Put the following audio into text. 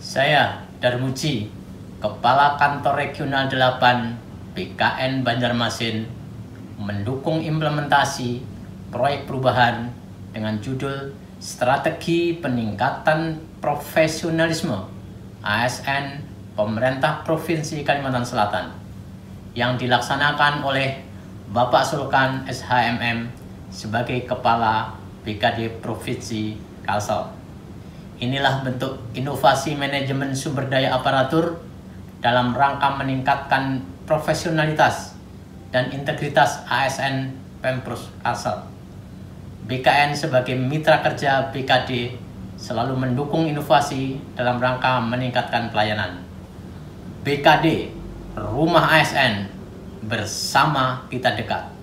Saya Darmuji, Kepala Kantor Regional 8 BKN Banjarmasin, mendukung implementasi proyek perubahan dengan judul Strategi Peningkatan Profesionalisme ASN Pemerintah Provinsi Kalimantan Selatan yang dilaksanakan oleh Bapak Sulkan SHMM sebagai Kepala BKD Provinsi Kalsel. Inilah bentuk inovasi manajemen sumber daya aparatur dalam rangka meningkatkan profesionalitas dan integritas ASN Pemprov Kalsel. BKN sebagai mitra kerja BKD selalu mendukung inovasi dalam rangka meningkatkan pelayanan. BKD, Rumah ASN, bersama kita dekat.